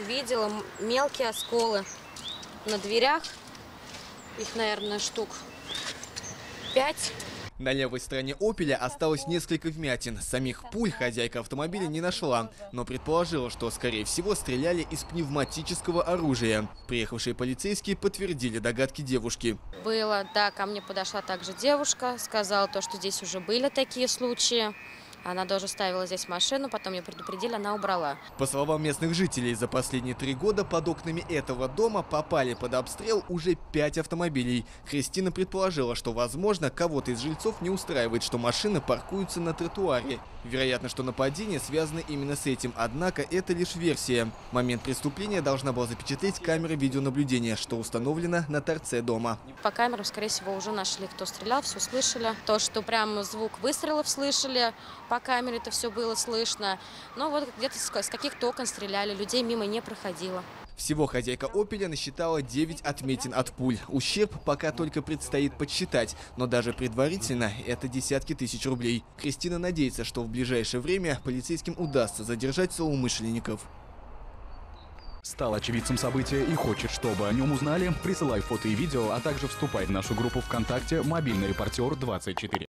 увидела мелкие осколы на дверях. Их, наверное, штук 5. На левой стороне «Опеля» осталось несколько вмятин. Самих пуль хозяйка автомобиля не нашла, но предположила, что, скорее всего, стреляли из пневматического оружия. Приехавшие полицейские подтвердили догадки девушки. Ко мне подошла также девушка, сказала то, что здесь уже были такие случаи. Она даже ставила здесь машину, потом ее предупредили, она убрала. По словам местных жителей, за последние 3 года под окнами этого дома попали под обстрел уже 5 автомобилей. Кристина предположила, что, возможно, кого-то из жильцов не устраивает, что машины паркуются на тротуаре. Вероятно, что нападение связано именно с этим, однако это лишь версия. Момент преступления должна была запечатлеть камера видеонаблюдения, что установлено на торце дома. По камерам, скорее всего, уже нашли, кто стрелял, все слышали. То, что прям звук выстрелов слышали, по камере это все было слышно. Но вот где-то с каких-то окон стреляли, людей мимо не проходило. Всего хозяйка «Опеля» насчитала 9 отметин от пуль. Ущерб пока только предстоит подсчитать, но даже предварительно это десятки тысяч рублей. Кристина надеется, что в ближайшее время полицейским удастся задержать злоумышленников. Стал очевидцем события и хочешь, чтобы о нем узнали? Присылай фото и видео, а также вступай в нашу группу ВКонтакте «Мобильный репортер 24».